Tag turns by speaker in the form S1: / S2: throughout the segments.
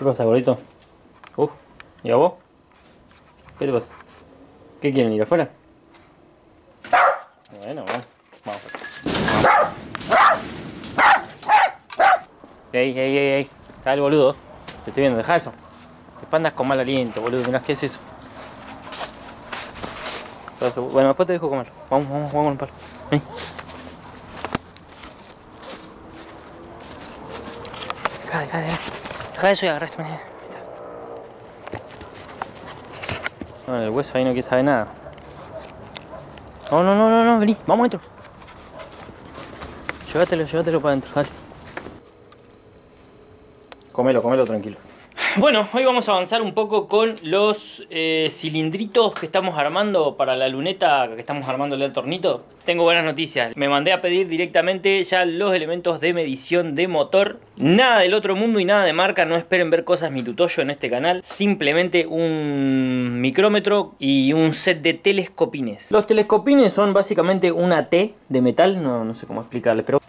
S1: ¿Qué pasa, gordito? ¿Y a vos? ¿Qué te pasa? ¿Qué quieren, ir afuera? Bueno, vamos. Ey. Está el boludo. Te estoy viendo, deja eso. Después andas con mal aliento, boludo. Mirá, ¿qué es eso? Bueno, después te dejo comer. Vamos con el palo. Ven. Deja eso y agarraste. No, el hueso ahí no quiere saber nada. No, vení, vamos adentro. Llévatelo para adentro, dale. Comelo tranquilo. Bueno, hoy vamos a avanzar un poco con los cilindritos que estamos armando para la luneta que estamos armándole al tornito. Tengo buenas noticias. Me mandé a pedir directamente ya los elementos de medición de motor. Nada del otro mundo y nada de marca. No esperen ver cosas mitutoyo en este canal. Simplemente un micrómetro y un set de telescopines. Los telescopines son básicamente una T de metal. No sé cómo explicarles, pero...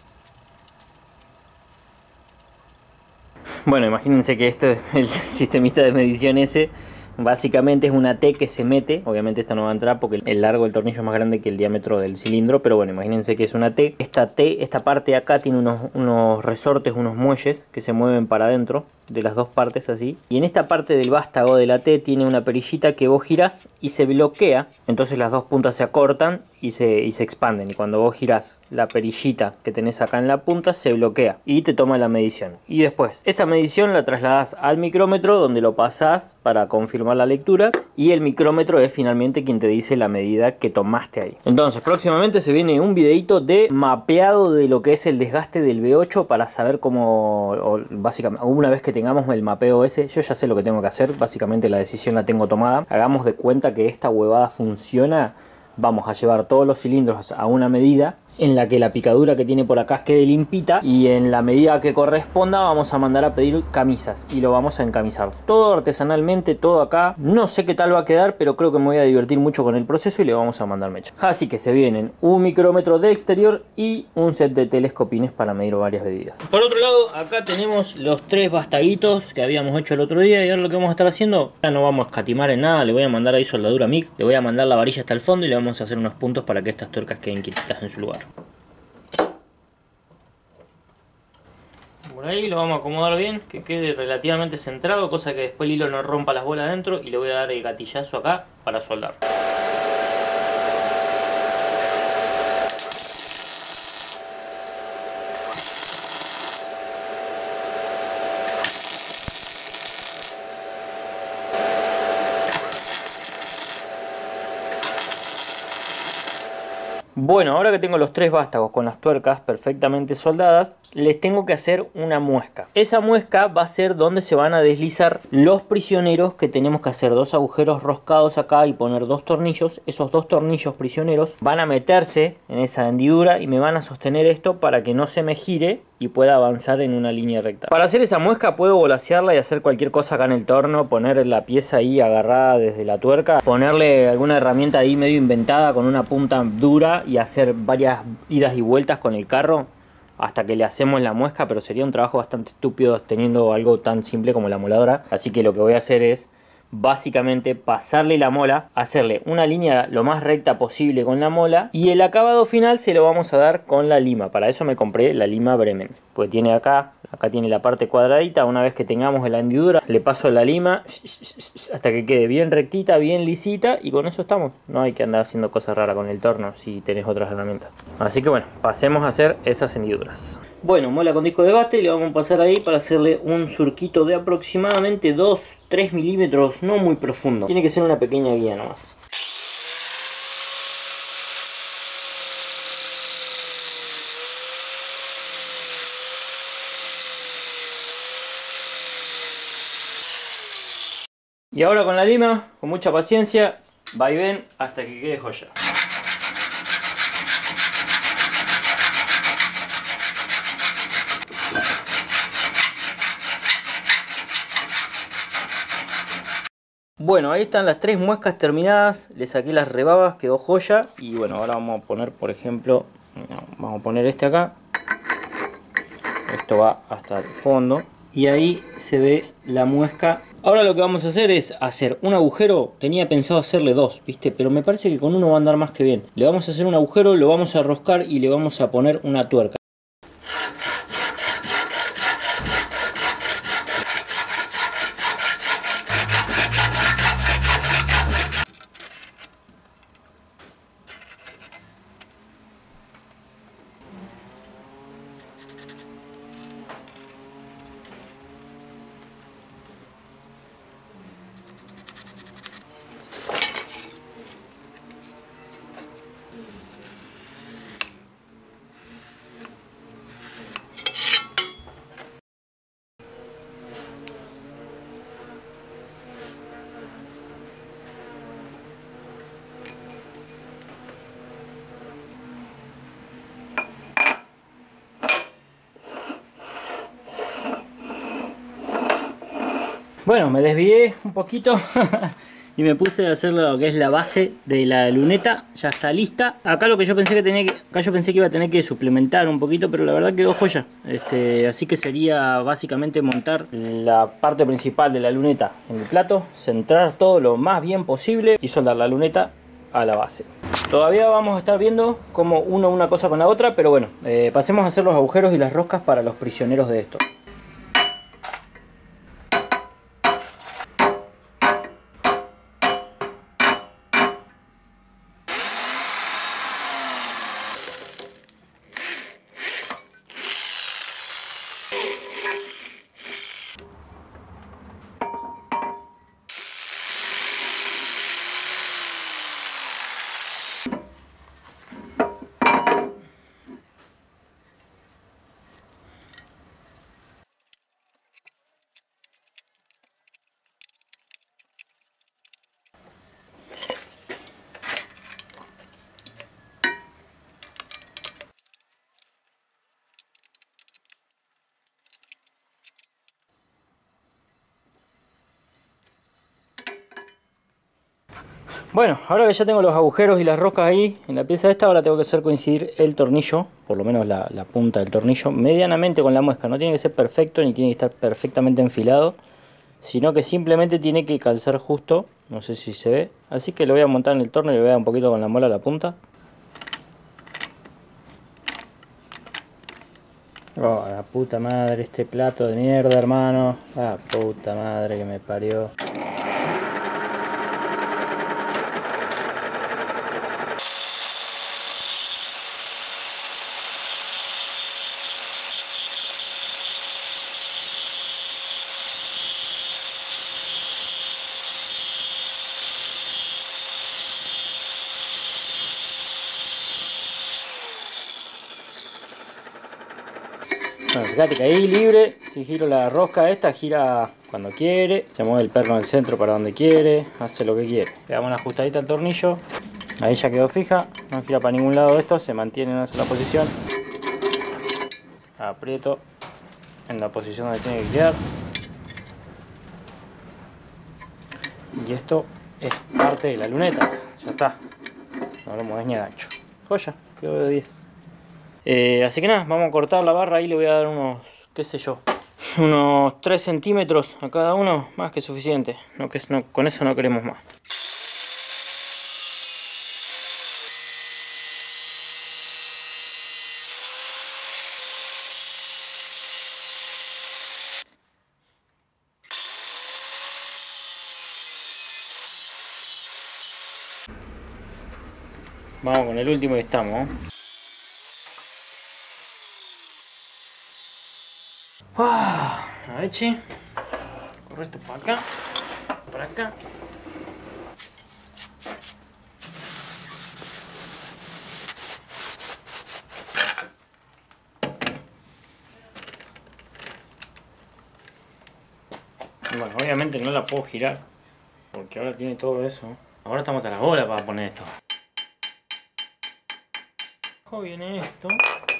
S1: Bueno, imagínense que esto, el sistemista de medición ese, básicamente es una T que se mete. Obviamente esta no va a entrar porque el largo del tornillo es más grande que el diámetro del cilindro. Pero bueno, imagínense que es una T. Esta T, esta parte de acá tiene unos resortes, unos muelles que se mueven para adentro de las dos partes así. Y en esta parte del vástago de la T tiene una perillita que vos girás y se bloquea. Entonces las dos puntas se acortan y se expanden. Y cuando vos girás la perillita que tenés acá en la punta se bloquea y te toma la medición. Y después esa medición la trasladás al micrómetro, donde lo pasás para confirmar la lectura. Y el micrómetro es finalmente quien te dice la medida que tomaste ahí. Entonces próximamente se viene un videito de mapeado de lo que es el desgaste del V8 para saber cómo, básicamente, una vez que tengamos el mapeo ese, yo ya sé lo que tengo que hacer. Básicamente la decisión la tengo tomada. Hagamos de cuenta que esta huevada funciona. Vamos a llevar todos los cilindros a una medida en la que la picadura que tiene por acá quede limpita, y en la medida que corresponda vamos a mandar a pedir camisas y lo vamos a encamisar todo artesanalmente, todo acá. No sé qué tal va a quedar, pero creo que me voy a divertir mucho con el proceso y le vamos a mandar mecha. Así que se vienen un micrómetro de exterior y un set de telescopines para medir varias medidas. Por otro lado, acá tenemos los 3 bastaguitos que habíamos hecho el otro día, y ahora lo que vamos a estar haciendo, ya no vamos a escatimar en nada. Le voy a mandar ahí soldadura MIG, le voy a mandar la varilla hasta el fondo y le vamos a hacer unos puntos para que estas tuercas queden quietitas en su lugar. Por ahí lo vamos a acomodar bien, que quede relativamente centrado, cosa que después el hilo no rompa las bolas adentro, y le voy a dar el gatillazo acá para soldar. Bueno, ahora que tengo los 3 vástagos con las tuercas perfectamente soldadas, les tengo que hacer una muesca. Esa muesca va a ser donde se van a deslizar los prisioneros, que tenemos que hacer 2 agujeros roscados acá y poner 2 tornillos. Esos 2 tornillos prisioneros van a meterse en esa hendidura y me van a sostener esto para que no se me gire y pueda avanzar en una línea recta. Para hacer esa muesca puedo volasearla y hacer cualquier cosa acá en el torno, poner la pieza ahí agarrada desde la tuerca, ponerle alguna herramienta ahí medio inventada con una punta dura y hacer varias idas y vueltas con el carro hasta que le hacemos la muesca, pero sería un trabajo bastante estúpido teniendo algo tan simple como la moladora. Así que lo que voy a hacer es básicamente pasarle la mola, hacerle una línea lo más recta posible con la mola, y el acabado final se lo vamos a dar con la lima. Para eso me compré la lima Bremen, pues tiene acá tiene la parte cuadradita. Una vez que tengamos la hendidura le paso la lima hasta que quede bien rectita, bien lisita, y con eso estamos. No hay que andar haciendo cosas raras con el torno si tenés otras herramientas. Así que bueno, pasemos a hacer esas hendiduras. Bueno, mola con disco de bate, le vamos a pasar ahí para hacerle un surquito de aproximadamente 2-3 milímetros, no muy profundo. Tiene que ser una pequeña guía nomás. Y ahora con la lima, con mucha paciencia, va y ven hasta que quede joya. Bueno, ahí están las 3 muescas terminadas, le saqué las rebabas, quedó joya. Y bueno, ahora vamos a poner, por ejemplo, vamos a poner este acá. Esto va hasta el fondo. y ahí se ve la muesca. Ahora lo que vamos a hacer es hacer un agujero. Tenía pensado hacerle dos, ¿viste? Pero me parece que con uno va a andar más que bien. Le vamos a hacer un agujero, lo vamos a roscar y le vamos a poner una tuerca. Bueno, me desvié un poquito y me puse a hacer lo que es la base de la luneta. Ya está lista. Acá lo que yo pensé que tenía que... Acá yo pensé que iba a tener que suplementar un poquito, pero la verdad quedó joya. Así que sería básicamente montar la parte principal de la luneta en el plato, centrar todo lo más bien posible y soldar la luneta a la base. Todavía vamos a estar viendo cómo uno una cosa con la otra, pero bueno, pasemos a hacer los agujeros y las roscas para los prisioneros de esto. Bueno, ahora que ya tengo los agujeros y las roscas ahí en la pieza esta, ahora tengo que hacer coincidir el tornillo, por lo menos la punta del tornillo, medianamente con la muesca. No tiene que ser perfecto ni tiene que estar perfectamente enfilado, sino que simplemente tiene que calzar justo. No sé si se ve, así que lo voy a montar en el torno y le voy a dar un poquito con la muela a la punta. Oh, la puta madre, este plato de mierda, hermano. La puta madre que me parió. Bueno, fíjate que ahí libre, si giro la rosca esta, gira cuando quiere, se mueve el perno del centro para donde quiere, hace lo que quiere. Le damos una ajustadita al tornillo, ahí ya quedó fija, no gira para ningún lado esto, se mantiene en una sola posición. Aprieto en la posición donde tiene que quedar. Y esto es parte de la luneta, ya está, no lo mueves ni a gancho. Joya, quedó de 10. Así que nada, vamos a cortar la barra. Ahí le voy a dar unos, qué sé yo, unos 3 centímetros a cada uno, más que suficiente. Con eso no queremos más. Vamos con el último y estamos, ¿eh? A ver, che. Corre esto para acá. Para acá. Bueno, obviamente no la puedo girar, porque ahora tiene todo eso. Ahora estamos hasta las bolas para poner esto. Abajo viene esto.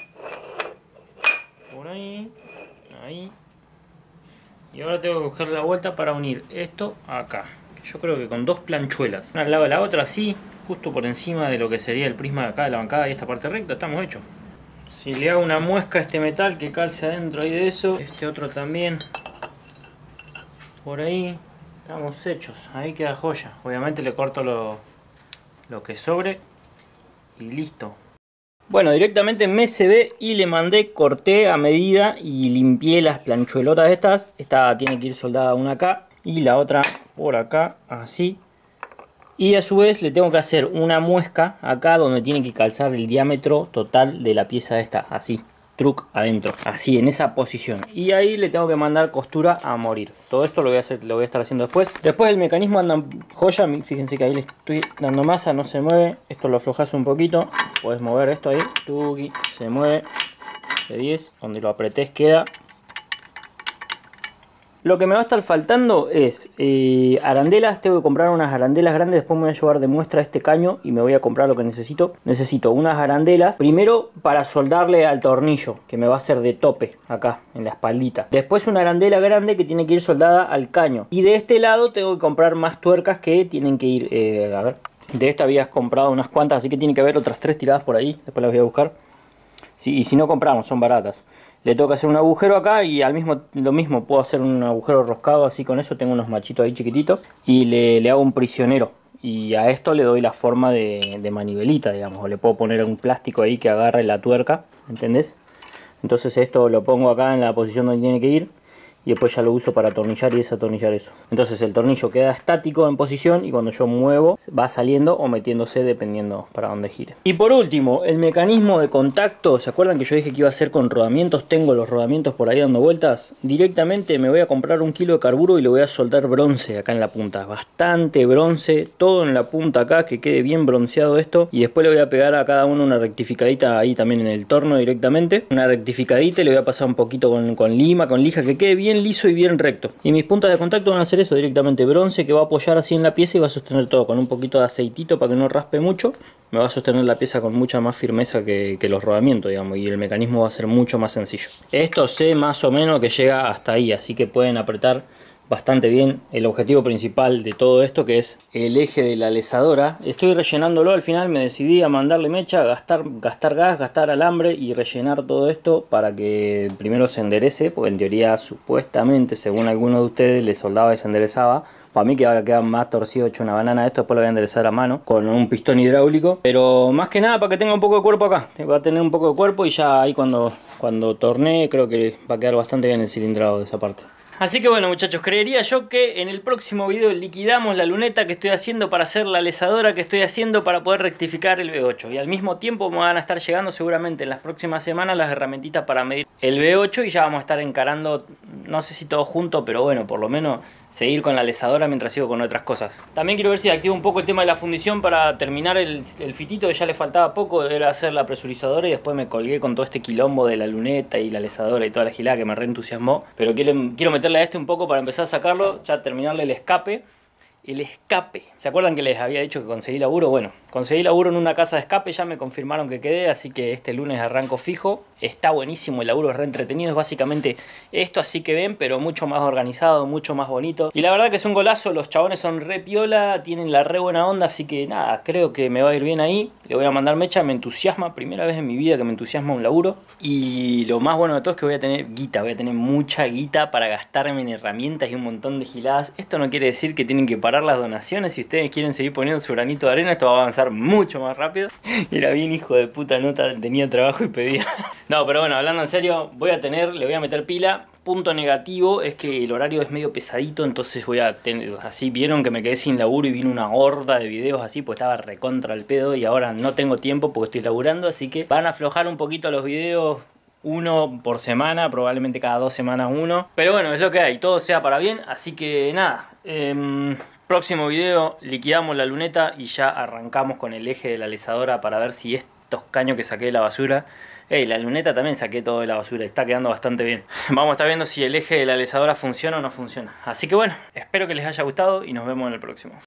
S1: Por ahí. Ahí. Y ahora tengo que coger la vuelta para unir esto acá. Yo creo que con 2 planchuelas, una al lado de la otra, así, justo por encima de lo que sería el prisma de acá de la bancada y esta parte recta, estamos hechos. Si le hago una muesca a este metal que calce adentro ahí de eso, este otro también, por ahí, estamos hechos. Ahí queda joya. Obviamente le corto lo que sobre y listo. Bueno, directamente me cebé y le mandé, corté a medida y limpié las planchuelotas estas. Esta tiene que ir soldada una acá y la otra por acá, así. Y a su vez le tengo que hacer una muesca acá donde tiene que calzar el diámetro total de la pieza esta, así. Truc adentro, así en esa posición. Y ahí le tengo que mandar costura a morir. Todo esto lo voy a estar haciendo después. Después el mecanismo anda joya. Fíjense que ahí le estoy dando masa, no se mueve. Esto lo aflojas un poquito. Puedes mover esto ahí. Tuki, se mueve. De 10. Donde lo apretés queda. Lo que me va a estar faltando es arandelas. Tengo que comprar unas arandelas grandes. Después me voy a llevar de muestra este caño y me voy a comprar lo que necesito. Necesito unas arandelas. Primero para soldarle al tornillo, que me va a hacer de tope acá en la espaldita. Después una arandela grande que tiene que ir soldada al caño. Y de este lado tengo que comprar más tuercas que tienen que ir... a ver, de esta habías comprado unas cuantas, así que tiene que haber otras 3 tiradas por ahí. Después las voy a buscar. Sí, y si no compramos, son baratas. Le tengo que hacer un agujero acá y lo mismo puedo hacer un agujero roscado así con eso. Tengo unos machitos ahí chiquititos y le hago un prisionero. Y a esto le doy la forma de manivelita, digamos. O le puedo poner un plástico ahí que agarre la tuerca, ¿entendés? Entonces esto lo pongo acá en la posición donde tiene que ir. Y después ya lo uso para atornillar y desatornillar eso. Entonces el tornillo queda estático en posición y cuando yo muevo va saliendo o metiéndose dependiendo para dónde gire. Y por último, el mecanismo de contacto. ¿Se acuerdan que yo dije que iba a hacer con rodamientos? Tengo los rodamientos por ahí dando vueltas. Directamente me voy a comprar 1 kilo de carburo y le voy a soltar bronce acá en la punta. Bastante bronce, todo en la punta acá, que quede bien bronceado esto. Y después le voy a pegar a cada uno una rectificadita ahí también en el torno directamente. Una rectificadita y le voy a pasar un poquito con lima, con lija, que quede bien liso y bien recto. Y mis puntas de contacto van a hacer eso directamente, bronce que va a apoyar así en la pieza y va a sostener todo con un poquito de aceitito para que no raspe mucho. Me va a sostener la pieza con mucha más firmeza que los rodamientos, digamos, y el mecanismo va a ser mucho más sencillo. Esto sé más o menos que llega hasta ahí, así que pueden apretar bastante bien el objetivo principal de todo esto, que es el eje de la lesadora. Estoy rellenándolo, al final me decidí a mandarle mecha, gastar gas, gastar alambre y rellenar todo esto para que primero se enderece, porque en teoría supuestamente, según algunos de ustedes, le soldaba y se enderezaba. Para mí que va a quedar más torcido hecho una banana esto, después lo voy a enderezar a mano con un pistón hidráulico. Pero más que nada para que tenga un poco de cuerpo acá. Va a tener un poco de cuerpo y ya ahí cuando tornee creo que va a quedar bastante bien el cilindrado de esa parte. Así que bueno muchachos, creería yo que en el próximo video liquidamos la luneta que estoy haciendo para hacer la lesadora que estoy haciendo para poder rectificar el V8. Y al mismo tiempo me van a estar llegando seguramente en las próximas semanas las herramientitas para medir el V8 y ya vamos a estar encarando, no sé si todo junto, pero bueno, por lo menos seguir con la lesadora mientras sigo con otras cosas. También quiero ver si activo un poco el tema de la fundición para terminar el fitito, que ya le faltaba poco, era hacer la presurizadora y después me colgué con todo este quilombo de la luneta y la lesadora y toda la gilada que me reentusiasmó. Pero quiero meterle a este un poco para empezar a sacarlo, ya terminarle el escape. El escape. ¿Se acuerdan que les había dicho que conseguí laburo? Bueno, conseguí laburo en una casa de escape, ya me confirmaron que quedé, así que este lunes arranco fijo. Está buenísimo, el laburo es re entretenido, es básicamente esto así que ven, pero mucho más organizado, mucho más bonito. Y la verdad que es un golazo, los chabones son re piola, tienen la re buena onda, así que nada, creo que me va a ir bien ahí. Le voy a mandar mecha, me entusiasma, primera vez en mi vida que me entusiasma un laburo. Y lo más bueno de todo es que voy a tener guita, voy a tener mucha guita para gastarme en herramientas y un montón de giladas. Esto no quiere decir que tienen que parar las donaciones. Si ustedes quieren seguir poniendo su granito de arena, esto va a avanzar mucho más rápido. Era bien hijo de puta, nota, tenía trabajo y pedía. No, pero bueno, hablando en serio, le voy a meter pila. Punto negativo es que el horario es medio pesadito, entonces voy a tener, así vieron que me quedé sin laburo y vino una horda de videos así, pues estaba recontra el pedo y ahora no tengo tiempo porque estoy laburando, así que van a aflojar un poquito los videos. Uno por semana, probablemente cada 2 semanas uno. Pero bueno, es lo que hay, todo sea para bien. Así que nada, próximo video liquidamos la luneta y ya arrancamos con el eje de la lesadora para ver si estos caños que saqué de la basura... la luneta también saqué todo de la basura, está quedando bastante bien. Vamos a estar viendo si el eje de la lesadora funciona o no funciona. Así que bueno, espero que les haya gustado y nos vemos en el próximo.